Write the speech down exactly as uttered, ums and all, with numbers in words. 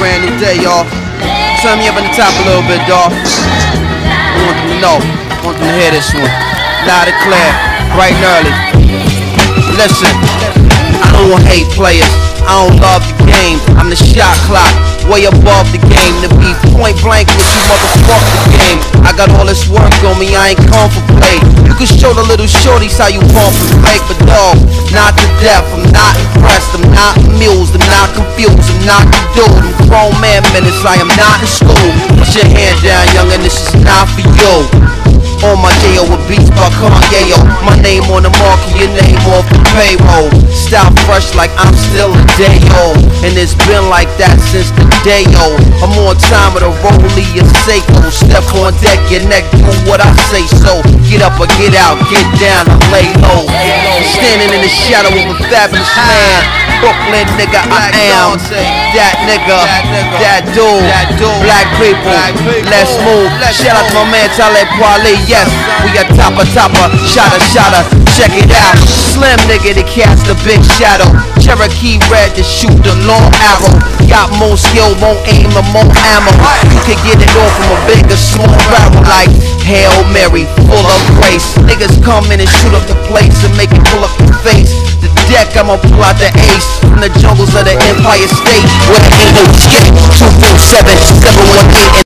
brand new day, y'all. Turn me up in the top a little bit, dawg. I want them to know. I want them to hear this one. Loud and clear, bright and early. Listen, I don't hate players. I don't love the game. I'm the shot clock, way above the game. To be point blank with you, motherfuck the game. I got all this work on me, I ain't come for play. You can show the little shorties how you bump and break, but dog, not to death. I'm not impressed, I'm not amused, I'm not confused, I'm not the dude. I'm grown man minutes, I am not in school. Put your hand down, youngin', this is not for you. On my J O with beats by Kanye, yo. My name on the market, your name off the payroll. Style fresh like I'm still a day old. And it's been like that since the day old. I'm on time with a rollie, a Seiko. Step on deck, your neck, do what I say so. Get up or get out, get down or lay low. Standing in the shadow of a fabulous man. Brooklyn nigga, I am that nigga, that dude. Black people, let's move. Shout out to my man Talib Kweli. Yes, we a topper, topper, shotter, shotter. Check it out. Slim nigga to cast a big shadow. Cherokee red to shoot the long arrow. Got more skill, more aim, and more ammo. You can get it off from a big or small barrel like Hail Mary, full of grace. Niggas come in and shoot up the place and make it pull up your face. The deck, I'ma pull out the ace from the jungles of the Empire State where there ain't no escape. Two four seven seven one eight.